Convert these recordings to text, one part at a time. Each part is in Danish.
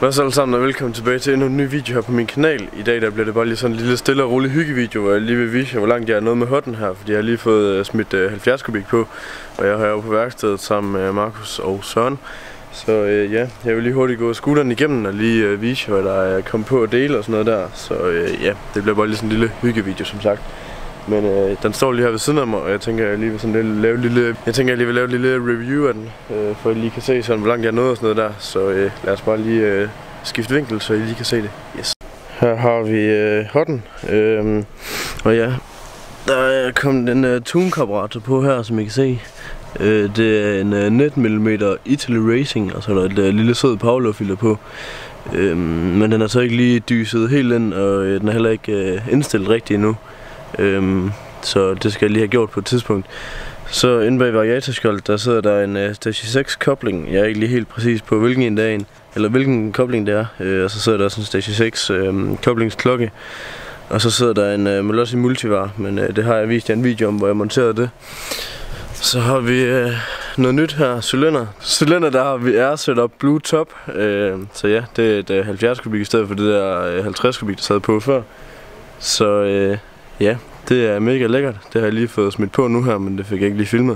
Hvad så alle sammen, og velkommen tilbage til endnu en ny video her på min kanal. I dag der bliver det bare lige sådan en lille stille og rolig hyggevideo, hvor jeg lige vil vise jer, hvor langt jeg er nået med hotten her. Fordi jeg har lige fået smidt 70 kubik på, og jeg har jo på værkstedet sammen med Markus og Søren. Så ja, jeg vil lige hurtigt gå scooteren igennem og lige vise jer, hvad der er kommet på at dele og sådan noget der. Så ja, det bliver bare lige sådan en lille hyggevideo, som sagt. Men den står lige her ved siden af mig, og jeg tænker, jeg lige vil sådan lave et lille review af den, for at I lige kan se sådan, hvor langt jeg er nået og sådan noget der. Så lad os bare lige skifte vinkel, så I lige kan se det. Yes. Her har vi hotten, og ja, der er kommet en tune-karburator på her, som I kan se. Det er en 19mm Italy Racing, og så er der et lille sød Paolo-filter på. Men den er så ikke lige dyset helt ind, og den er heller ikke indstillet rigtigt endnu. Så det skal jeg lige have gjort på et tidspunkt. Så inde bag variatorskjoldet, der sidder der en Stage 6 kobling. Jeg er ikke lige helt præcis på hvilken kobling det er. Og så sidder der sådan en Stage 6 koblingsklokke. Og så sidder der en Melossi Multivar, men det har jeg vist jer en video om, hvor jeg monterede det. Så har vi noget nyt her, cylinder der har vi setup Blue Top. Så ja, det er 70 kubik i stedet for det der 50 kubik, der sad på før. Så ja, det er mega lækkert. Det har jeg lige fået smidt på nu her, men det fik jeg ikke lige filmet.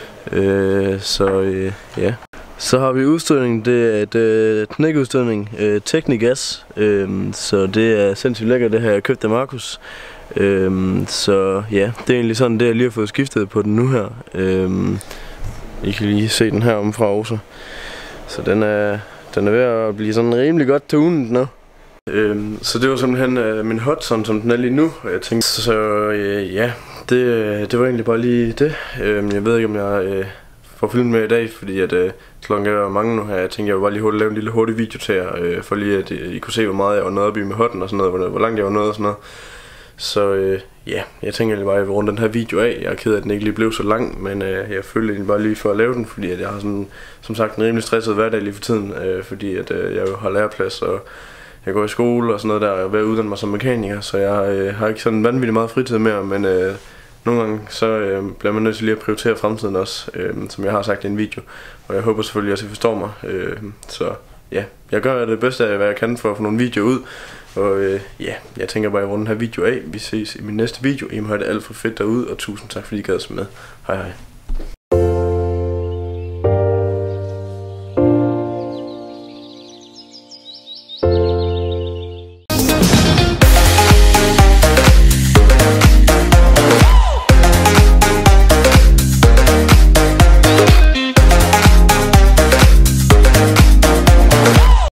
Ja. Så har vi udstødningen. Det er et knækudstødning, Technigas. Så det er sindssygt lækkert. Det har jeg købt af Markus. Så ja, det er egentlig sådan, det jeg lige har fået skiftet på den nu her. I kan lige se den her omfra også. Så den er ved at blive sådan rimelig godt tunet nu. Så det var simpelthen min hot, sådan som den er lige nu, og jeg tænkte, så ja, det var egentlig bare lige det. Jeg ved ikke, om jeg får filmet med i dag, fordi at klokken er mange nu her. Jeg tænkte, jeg vil bare lige lave en lille hurtig video til jer, for lige at I kunne se, hvor meget jeg var nået op i med hotten og sådan noget, hvor langt jeg var nået og sådan noget. Så ja, jeg tænker lige bare, at jeg vil runde den her video af. Jeg er ked af, at den ikke lige blev så lang, men jeg følte egentlig bare lige for at lave den, fordi at jeg har sådan, som sagt, en rimelig stresset hverdag lige for tiden, fordi at jeg jo har læreplads, og jeg går i skole og sådan noget der, og jeg er ved at uddanne mig som mekaniker, så jeg har ikke sådan vanvittigt meget fritid mere, men nogle gange så bliver man nødt til lige at prioritere fremtiden også, som jeg har sagt i en video, og jeg håber selvfølgelig også, at I forstår mig. Så ja, jeg gør det bedste af, hvad jeg kan for at få nogle videoer ud, og ja, jeg tænker bare, at jeg runder den her video af. Vi ses i min næste video. I må have det alt for fedt derude, og tusind tak fordi I gad os med. Hej hej.